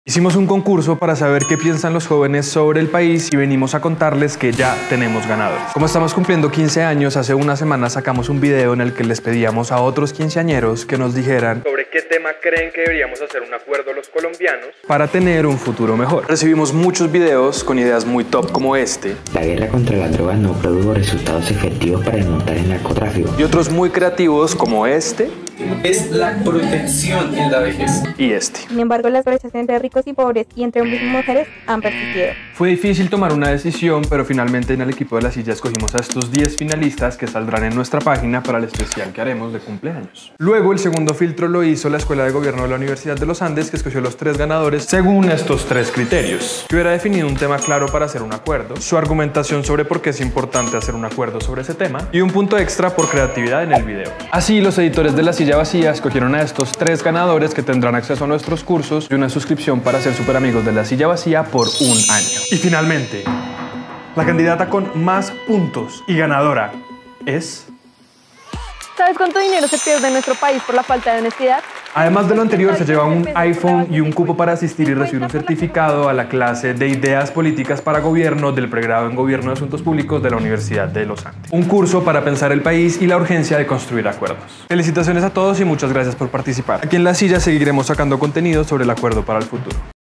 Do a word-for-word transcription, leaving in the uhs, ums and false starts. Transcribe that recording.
Hicimos un concurso para saber qué piensan los jóvenes sobre el país y venimos a contarles que ya tenemos ganadores. Como estamos cumpliendo quince años, hace una semana sacamos un video en el que les pedíamos a otros quinceañeros que nos dijeran sobre qué tema creen que deberíamos hacer un acuerdo los colombianos para tener un futuro mejor. Recibimos muchos videos con ideas muy top como este. La guerra contra las drogas no produjo resultados efectivos para desmontar el narcotráfico. Y otros muy creativos como este. Es la protección en la vejez. Y este. Sin embargo, las brechas entre ricos y pobres y entre hombres y mujeres han persistido. Fue difícil tomar una decisión, pero finalmente en el equipo de La Silla escogimos a estos diez finalistas que saldrán en nuestra página para el especial que haremos de cumpleaños. Luego el segundo filtro lo hizo la Escuela de Gobierno de la Universidad de los Andes, que escogió los tres ganadores según estos tres criterios. Que hubiera definido un tema claro para hacer un acuerdo, su argumentación sobre por qué es importante hacer un acuerdo sobre ese tema y un punto extra por creatividad en el video. Así, los editores de La Silla Vacía escogieron a estos tres ganadores que tendrán acceso a nuestros cursos y una suscripción para ser super amigos de La Silla Vacía por un año. Y finalmente, la candidata con más puntos y ganadora es... ¿Sabes cuánto dinero se pierde en nuestro país por la falta de honestidad? Además de lo anterior, se lleva un iPhone y un cupo para asistir y recibir un certificado a la clase de Ideas Políticas para Gobierno del pregrado en Gobierno de Asuntos Públicos de la Universidad de los Andes. Un curso para pensar el país y la urgencia de construir acuerdos. Felicitaciones a todos y muchas gracias por participar. Aquí en La Silla seguiremos sacando contenido sobre el acuerdo para el futuro.